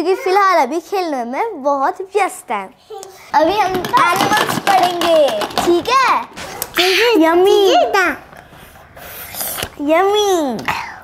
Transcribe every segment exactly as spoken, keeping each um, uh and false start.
क्योंकि फिलहाल अभी खेलने में बहुत व्यस्त है। अभी हम एनिमल्स पढ़ेंगे, ठीक है? Yummy yummy.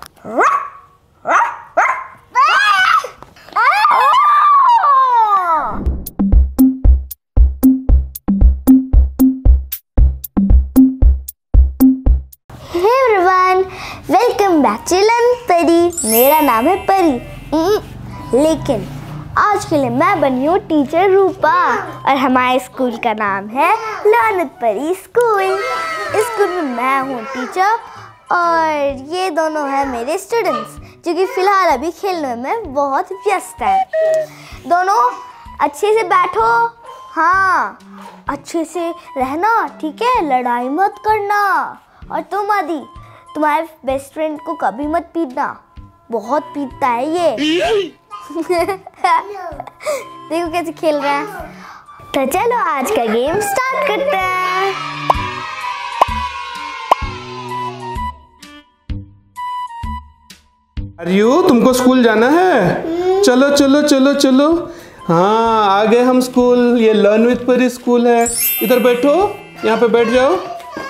Welcome back to learn Pari. मेरा नाम है परी, लेकिन आज के लिए मैं बनी हूँ टीचर रूपा और हमारे स्कूल का नाम है लर्न परी स्कूल। इस स्कूल में मैं हूँ टीचर और ये दोनों हैं मेरे स्टूडेंट्स जो कि फ़िलहाल अभी खेलने में बहुत व्यस्त हैं। दोनों अच्छे से बैठो, हाँ अच्छे से रहना, ठीक है? लड़ाई मत करना। और तुम आदि, तुम्हारे बेस्ट फ्रेंड को कभी मत पीटना, बहुत पीटता है ये। देखो कैसे खेल रहा है। तो चलो आज का गेम स्टार्ट करते हैं। आर्यू, तुमको स्कूल जाना है? चलो चलो चलो चलो। हाँ आ गए हम स्कूल। ये लर्न विद परी स्कूल है। इधर बैठो, यहाँ पे बैठ जाओ।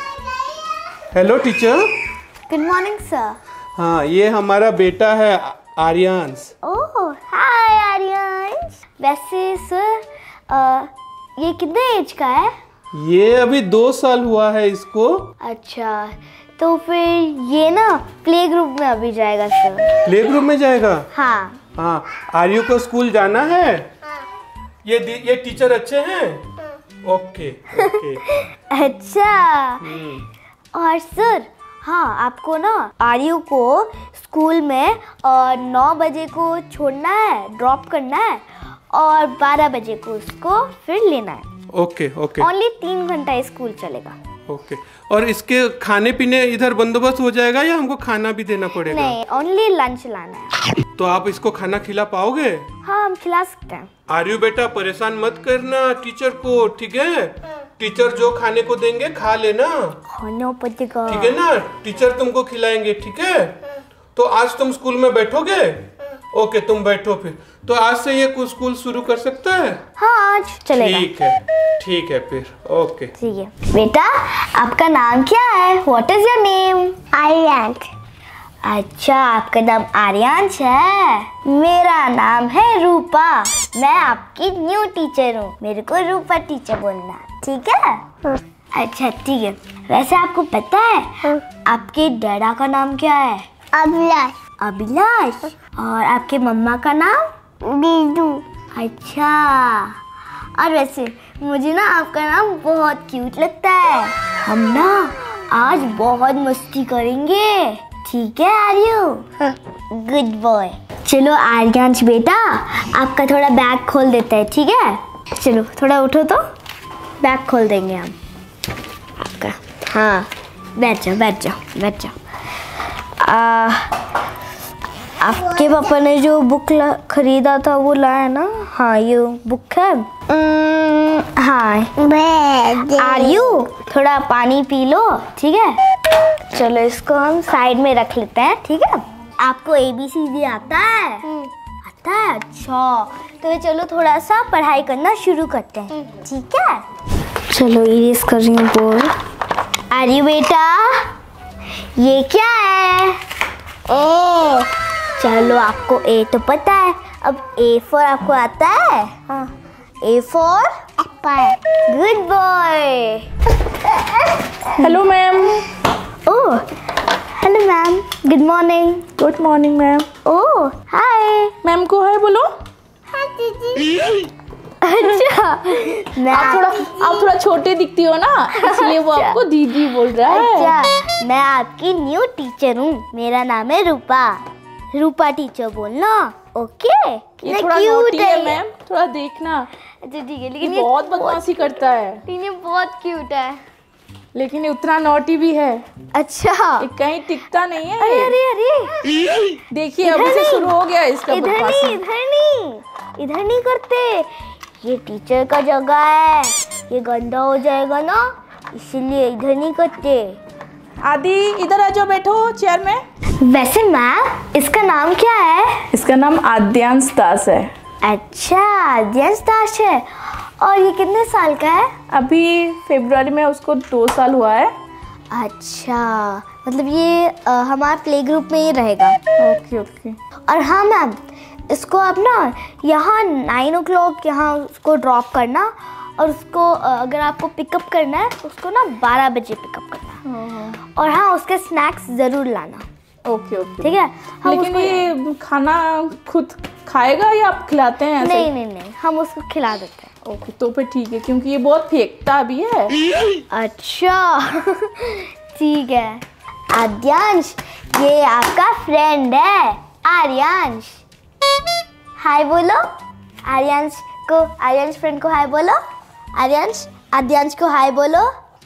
Hello teacher. Good morning sir. हाँ ये हमारा बेटा है आर्यांश। ओह हाय आर्यांश। वैसे सर आ, ये कितने एज का है? ये अभी दो साल हुआ है इसको। अच्छा, तो फिर ये ना प्ले ग्रुप में अभी जाएगा सर। प्ले ग्रुप में जाएगा? हाँ हाँ। आर्यू को स्कूल जाना है? ये ये टीचर अच्छे हैं? Okay okay. अच्छा। और सर हाँ, आपको ना आर्यू को स्कूल में और नौ बजे को छोड़ना है, ड्रॉप करना है और बारह बजे को उसको फिर लेना है। Okay okay. ओनली तीन घंटा स्कूल चलेगा। ओके। और इसके खाने पीने इधर बंदोबस्त हो जाएगा या हमको खाना भी देना पड़ेगा? नहीं, ओनली लंच लाना है। तो आप इसको खाना खिला पाओगे? हाँ हम खिला सकते हैं। आर्यू बेटा परेशान मत करना टीचर को, ठीक है? टीचर जो खाने को देंगे खा लेना, खाना पड़ेगा, ठीक है ना? टीचर तुमको खिलाएंगे, ठीक है? तो आज तुम स्कूल में बैठोगे? ओके तुम बैठो फिर। तो आज से ये स्कूल शुरू कर सकता है? हाँ आज चलेगा। ठीक है ठीक है फिर। ओके ठीक है। बेटा आपका नाम क्या है? What is your name? Aryansh. अच्छा, आपका नाम आर्यांश है। मेरा नाम है रूपा। मैं आपकी न्यू टीचर हूँ, मेरे को रूपा टीचर बोलना, ठीक है? अच्छा ठीक है। वैसे आपको पता है आपके डैडा का नाम क्या है? अभिलाष। अभिलाष। और आपके मम्मा का नाम? बीजू। अच्छा। और वैसे मुझे ना आपका नाम बहुत क्यूट लगता है। हम ना आज बहुत मस्ती करेंगे, ठीक है आर्यू? Good boy. चलो आर्यांश बेटा, आपका थोड़ा बैग खोल देते हैं, ठीक है? चलो थोड़ा उठो तो बैग खोल देंगे हम आपका। हाँ बैठ जाओ बैठ जाओ बैठ जाओ। आ, आपके पापा ने जो बुक खरीदा था वो लाया ना? हाँ ये बुक है। हाँ आर्यू थोड़ा पानी पी लो, ठीक है? चलो इसको हम साइड में रख लेते हैं, ठीक है? आपको ए बी सी डी आता है? आता है? अच्छा तो चलो थोड़ा सा पढ़ाई करना शुरू करते हैं, ठीक है? चलो इरेज कर रही हूँ बोर्ड। आर्यू बेटा ये क्या है? ए। चलो आपको ए तो पता है, अब ए फॉर आपको आता है? हाँ। A for apple. Good boy. Hello ma'am. Oh hello ma'am, good morning. Good morning ma'am. Oh hi. Ma'am को हाय बोलो। हाय दीदी। अच्छा मैं आप थोड़ा आप थोड़ा छोटे दिखती हो ना, इसलिए वो आपको दीदी बोल रहा है। अच्छा मैं आपकी न्यू टीचर हूँ, मेरा नाम है रूपा। रूपा टीचर बोलना, ओके? ये थोड़ा नोटी है मैम, थोड़ा देखना। अच्छा ठीक है, लेकिन ये बहुत बदमाशी करता है। ये बहुत क्यूट है, लेकिन ये उतना नोटी भी है। अच्छा ये कहीं टिकता नहीं है। अरे अरे अरे देखिए अभी से शुरू हो गया इसका बदमाशी। इधर नहीं इधर नहीं करते, ये टीचर का जगह है, ये गंदा हो जाएगा ना, इसीलिए इधर नहीं करते। आदि इधर आ जाओ, बैठो चेयर में। वैसे मैम इसका नाम क्या है? इसका नाम आद्यांश दास है। अच्छा, आद्यांश दास है। और ये कितने साल का है? अभी फरवरी में उसको दो साल हुआ है। अच्छा, मतलब ये आ, हमारे प्ले ग्रुप में ही रहेगा। Okay okay. और हाँ मैम, इसको आप ना यहाँ नाइन ओ क्लॉक यहाँ उसको ड्रॉप करना, और उसको अगर आपको पिकअप करना है उसको ना बारह बजे पिकअप करना है। और हाँ, उसके स्नैक्स ज़रूर लाना। ओके ओके, ठीक है। हम लेकिन ये खाना खुद खाएगा या आप खिलाते हैं ऐसे? नहीं नहीं नहीं, हम उसको खिला देते हैं। ओके, तो फिर ठीक है, क्योंकि ये बहुत फेंकता भी है। अच्छा ठीक है। आद्यांश, ये आपका फ्रेंड है आर्यांश। हाय बोलो आर्यांश को, आर्यांश फ्रेंड को हाय बोलो। आर्यांश, आद्यांश को हाय बोलो।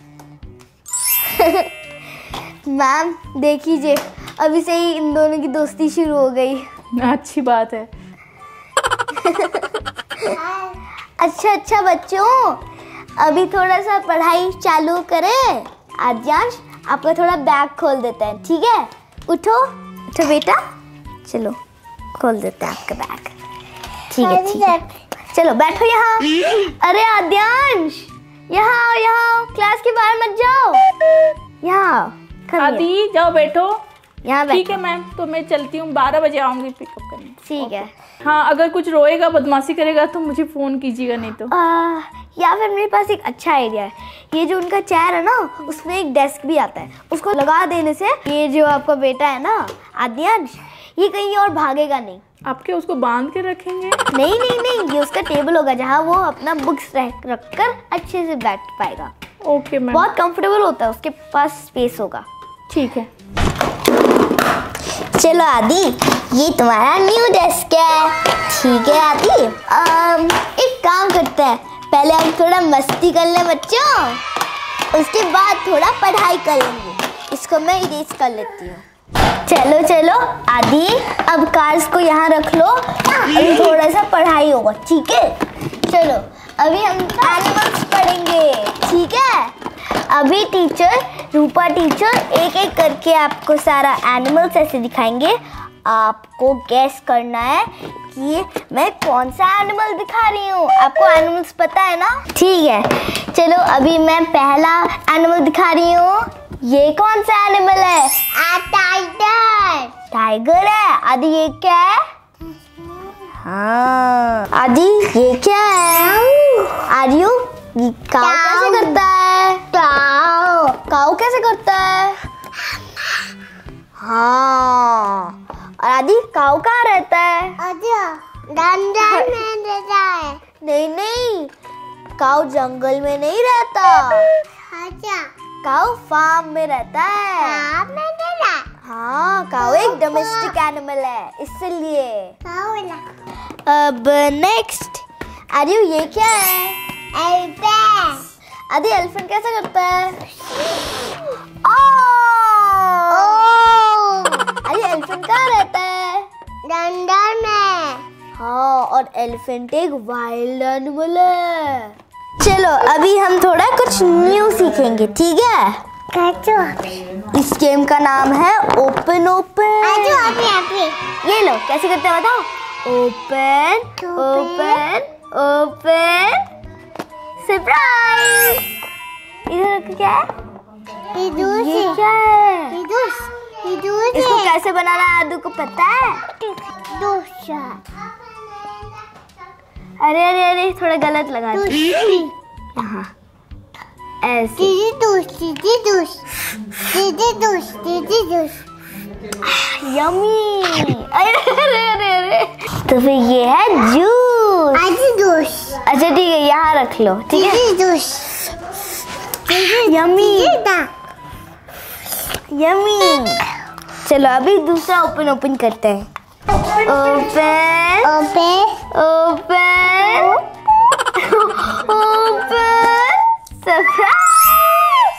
मैम देख लीजिए, अभी से ही इन दोनों की दोस्ती शुरू हो गई। अच्छी बात है। अच्छा अच्छा बच्चों, अभी थोड़ा सा पढ़ाई चालू करें। आद्यांश, आपका थोड़ा बैग खोल देते हैं, ठीक है? उठो उठो बेटा, चलो खोल देते हैं आपका बैग। ठीक है ठीक है, चलो बैठो यहाँ। अरे आद्यांश, यहाँ आओ, यहाँ आओ, क्लास के बाहर मत जाओ, यहाँ आओ। आदि जाओ बैठो। यहाँ ठीक है मैम, तो मैं चलती हूँ, बारह बजे आऊँगी पिकअप करने। ठीक है। हाँ, अगर कुछ रोएगा बदमाशी करेगा तो मुझे फ़ोन कीजिएगा, नहीं तो आ, या फिर मेरे पास एक अच्छा आइडिया है। ये जो उनका चेयर है ना, उसमें एक डेस्क भी आता है, उसको लगा देने से ये जो आपका बेटा है ना आद्यांश, ये कहीं और भागेगा नहीं। आप क्या उसको बांध के रखेंगे? नहीं नहीं नहीं, ये उसका टेबल होगा जहाँ वो अपना बुक्स रख रख कर अच्छे से बैठ पाएगा। Okay ma'am. बहुत कंफर्टेबल होता है, उसके पास स्पेस होगा। ठीक है। चलो आदि, ये तुम्हारा न्यू डेस्क है। ठीक है आदि, आम, एक काम करते हैं, पहले हम थोड़ा मस्ती कर लें बच्चों, उसके बाद थोड़ा पढ़ाई कर लेंगे। इसको मैं इरेज कर लेती हूँ। चलो चलो आदि, अब कार्ड्स को यहाँ रख लो, अभी थोड़ा सा पढ़ाई होगा, ठीक है? चलो अभी हम एनिमल्स पढ़ेंगे, ठीक है? अभी टीचर, रूपा टीचर एक एक करके आपको सारा एनिमल्स ऐसे दिखाएंगे। आपको गैस करना है कि मैं कौन सा एनिमल दिखा रही हूँ। आपको एनिमल्स पता है ना? ठीक है, चलो अभी मैं पहला एनिमल दिखा रही हूँ। ये कौन सा एनिमल है? टाइगर। टाइगर है। आदि ये क्या है? हाँ आदि ये क्या है? आर्यू, ये काऊ कैसे करता है? काऊ काऊ कैसे करता है? हाँ। और आदि काऊ कहाँ रहता है? जंगल में रहता है। नहीं नहीं, काऊ जंगल में नहीं रहता। अच्छा, काऊ फार्म में रहता है। फार्म में रहता है। हाँ, काऊ एक डोमेस्टिक एनिमल है, इसलिए। अब नेक्स्ट, आर्यू ये क्या है? एलिफेंट। आदि एलिफेंट कैसे करता है? आदि एलिफेंट कहाँ रहता है? जंगल में। हाँ, और एलिफेंट एक वाइल्ड एनिमल है। चलो अभी हम थोड़ा कुछ न्यू सीखेंगे, ठीक है? इस गेम का नाम है ओपन ओपन। ये लो, कैसे करते हैं बताओ? Open open open surprise. इधर क्या है? ये क्या है? इसको कैसे बनाना है आदू को पता है? अरे अरे अरे, थोड़ा गलत लगा यहाँ ऐसे। यम्मी। अरे अरे अरे अरे, तो फिर ये है जूस। अच्छा ठीक है, यहाँ रख लो, ठीक है? Yummy yummy. चलो अभी दूसरा ओपन ओपन करते हैं। Open open open open surprise.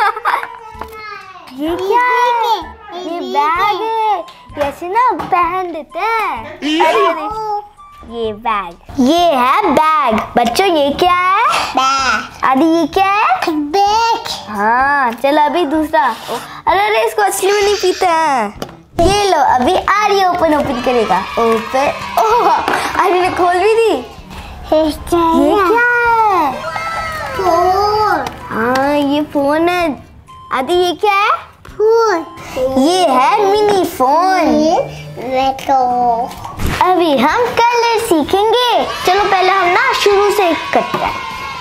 ये क्या है? ये बैग है, ऐसे ना पहन देते हैं। अरे अरे, ये बैग, ये है बैग। बच्चों ये क्या है? बैग। आदि ये क्या है? बैग। हाँ, चलो अभी दूसरा। अरे अरे, इसको असली में नहीं पीते हैं, ये लो, अभी आर्य ओपन ओपन करेगा। ओपन। ओह, आर्य ने खोल भी दी। ये क्या है? फोन। हाँ, ये फोन है। आदि ये क्या है? फोन। ये है मिनी फोन। अभी हम कलर सीखेंगे। चलो पहले हम ना शुरू से करते हैं।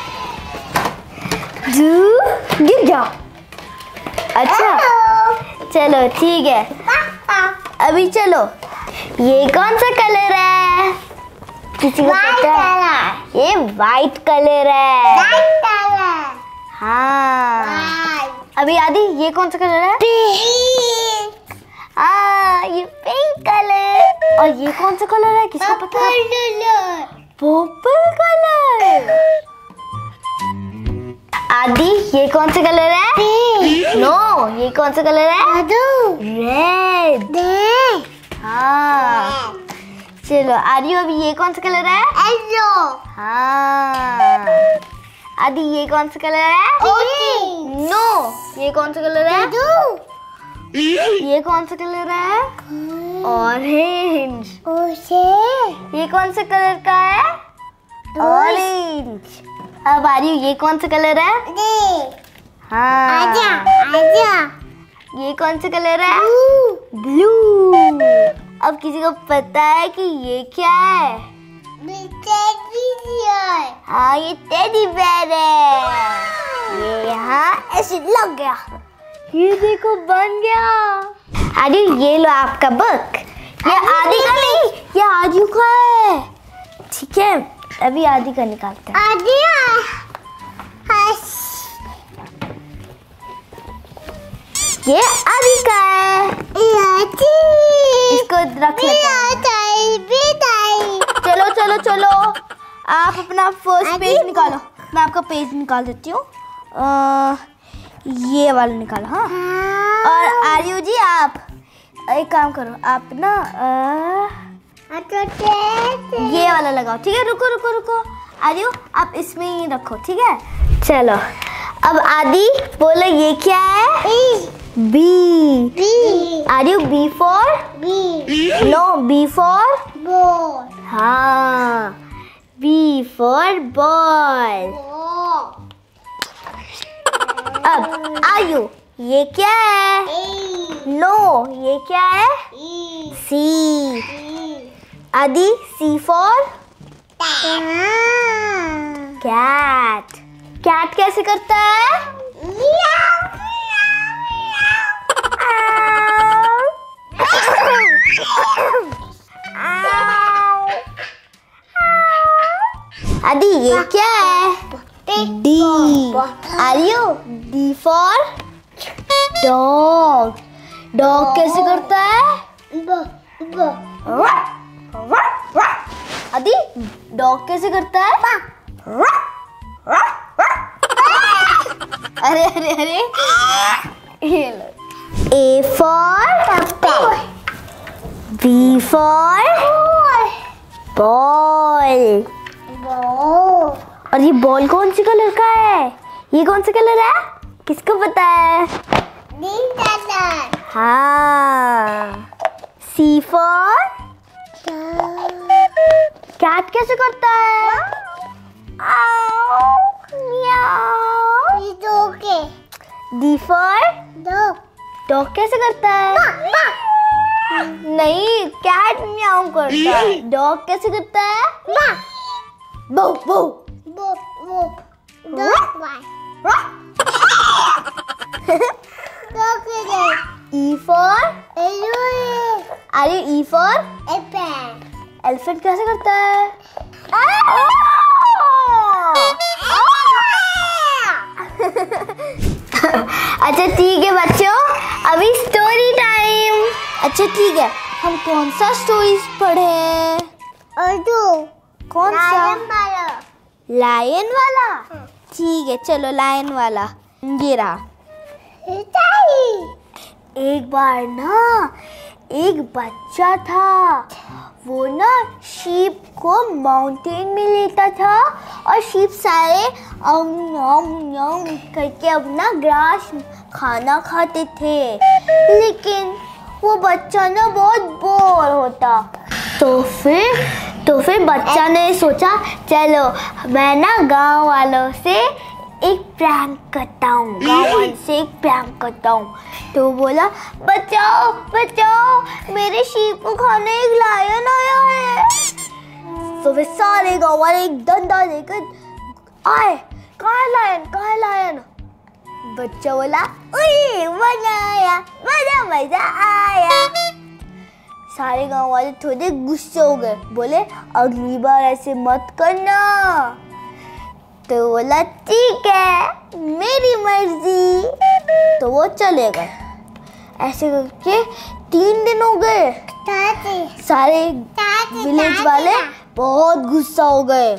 गिर जाओ। अच्छा चलो ठीक है। अभी चलो, ये कौन सा कलर है? किसी को पता है? ये वाइट कलर है। White colour. हाँ। अभी आदि ये कौन सा कलर है? पिंक। हाँ, ये पिंक कलर। और ये कौन सा कलर है? किसको पता है? Purple colour. आदि ये कौन सा कलर है? पिंक। नो, ये कौन सा कलर है? रेड। हाँ। चलो आदि, अभी ये कौन सा कलर है? येलो। हाँ। आदि ये कौन सा कलर है? नो, ये कौन सा कलर है? ये कौन सा कलर है? ऑरेंज। ये कौन सा कलर का है? ऑरेंज। अब आ रही हूँ, ये कौन सा कलर है? हाँ। आजा, आजा। ये कौन सा कलर है? ब्लू। अब किसी को पता है कि ये क्या है? Teddy bear. हाँ, ये टेडी बियर है। ये यहाँ ऐसे लग गया। ये देखो बन गया। आदि ये लो आपका बुक। ये आदि का नहीं, ये आदि का है। ठीक है, अभी आदि का निकालते हैं। आदि ये आदि का है। इसको रख लेते हैं। चलो चलो चलो, आप अपना फर्स्ट पेज निकालो। मैं आपका पेज निकाल देती हूँ। ये वाला निकालो। हाँ, और आर्यू जी आप एक काम करो, आप ना ये वाला लगाओ। ठीक है, रुको रुको रुको। आर्यू आप इसमें ही रखो। ठीक है, चलो अब आदि बोलो, ये क्या है? B. B. Aryu B for? B. No, B for? Ball. हाँ, बी फॉर बॉल। अब आर्यू ये क्या है? नो, ये क्या है? सी। आदि सी फॉर? कैट। कैट कैसे करता है? आदि ये क्या है? D. Aryu D for? Dog. Dog कैसे करता है? आदि डॉग कैसे करता है? अरे अरे अरे, ये लो। A for? B for? Ball. और ये बॉल कौन सी कलर का है? ये कौन सा कलर है? किसको पता है? Green colour. हाँ। C for? कैट कैसे करता है? D for? डॉग। डॉग कैसे करता है? नहीं, कैट म्याऊ करता है। डॉग कैसे करता है? बो बो बो बो। E for? Are you E for? Elephant. Elephant कैसे करता है? अच्छा ठीक है बच्चों, अभी स्टोरी टाइम। अच्छा ठीक है, हम कौन सा स्टोरी पढ़े? उर्दू। कौन सा? लायन वाला। ठीक है, चलो लायन वाला। ये रहा। एक बार ना एक बच्चा था, वो ना शीप को माउंटेन में लेता था और शीप सारे अम यम यम करके अपना ग्रास खाना खाते थे। लेकिन वो बच्चा ना बहुत बोर होता। तो फिर तो फिर बच्चा ने सोचा चलो मैं ना गांव वालों से एक प्रैंक करता हूँ, गांव वालों से एक प्रैंक करता हूँ। तो बोला बचाओ बचाओ मेरे शीप को खाने एक लायन आया है। तो फिर सारे गांव वाले एक डंडा लेकर आए, कहाँ है लायन, कहाँ है लायन। बच्चा बोला उई मजा आया, मजा मजा आया। सारे गांव वाले थोड़े गुस्से हो गए, बोले अगली बार ऐसे मत करना। तो बोला ठीक है मेरी मर्जी। तो वो चले गए। ऐसे करके तीन दिन हो गए। सारे विलेज वाले बहुत गुस्सा हो गए।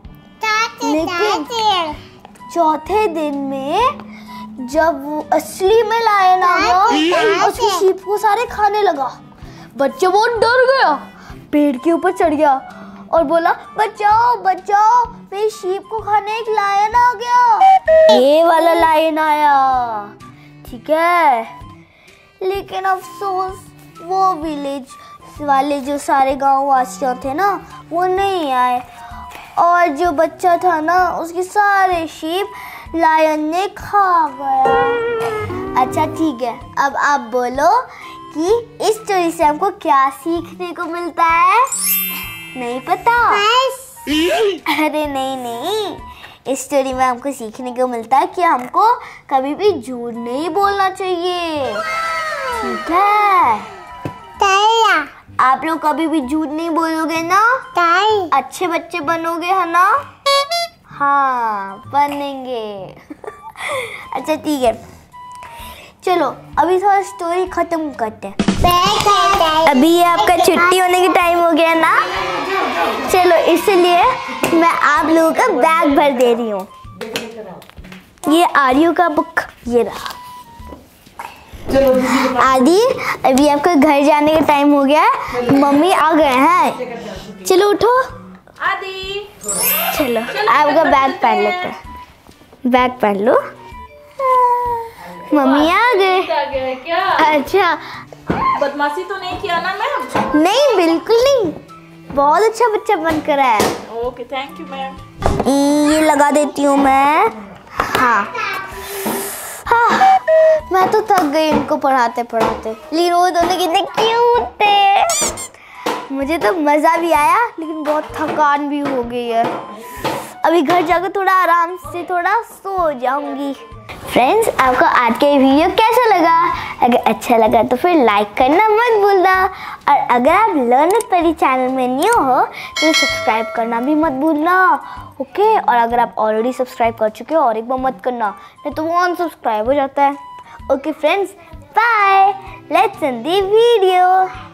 लेकिन चौथे दिन में जब वो असली में लायन आ गया, उसकी शीप को सारे खाने लगा। बच्चा बहुत डर गया, पेड़ के ऊपर चढ़ गया और बोला बचाओ बचाओ मेरी शीप को खाने एक लायन आ गया। ये वाला लायन आया, ठीक है। लेकिन अफसोस वो विलेज वाले जो सारे गांव वासियों थे ना वो नहीं आए, और जो बच्चा था ना उसके सारे शीप लायन ने खा गया। अच्छा ठीक है, अब आप बोलो कि इस स्टोरी से हमको क्या सीखने को मिलता है? नहीं पता? अरे नहीं नहीं, इस स्टोरी में हमको सीखने को मिलता है कि हमको कभी भी झूठ नहीं बोलना चाहिए, ठीक है? आप लोग कभी भी झूठ नहीं बोलोगे ना, अच्छे बच्चे बनोगे है ना? हाँ बनेंगे। अच्छा ठीक है, चलो अभी थोड़ा स्टोरी खत्म करते हैं। अभी ये आपका छुट्टी होने की टाइम हो गया ना, चलो इसलिए मैं आप लोगों का बैग भर दे रही हूँ। ये आर्यू का बुक ये रहा। आदि अभी आपका घर जाने का टाइम हो गया है, मम्मी आ गए हैं। चलो उठो आदि, चलो आपका बैग पहन लेते हैं, बैग पहन लो। मम्मी आ गए। आ गए क्या? अच्छा बदमाशी तो नहीं किया ना मैम? नहीं बिल्कुल नहीं, बहुत अच्छा बच्चा बनकर आया। Okay thank you ma'am. ये लगा देती हूँ मैं। हाँ हाँ मैं तो थक गई इनको पढ़ाते पढ़ाते, लेकिन वो दोनों कितने क्यूट थे। मुझे तो मज़ा भी आया लेकिन बहुत थकान भी हो गई है। अभी घर जाकर थोड़ा आराम से थोड़ा सो जाऊंगी। फ्रेंड्स आपको आज का ये वीडियो कैसा लगा? अगर अच्छा लगा तो फिर लाइक करना मत भूलना, और अगर आप लर्न विद परी चैनल में न्यू हो तो सब्सक्राइब करना भी मत भूलना, ओके? और अगर आप ऑलरेडी सब्सक्राइब कर चुके हो और एक बार मत करना, नहीं तो वो अनसब्सक्राइब हो जाता है। Okay friends, bye, let's end the video.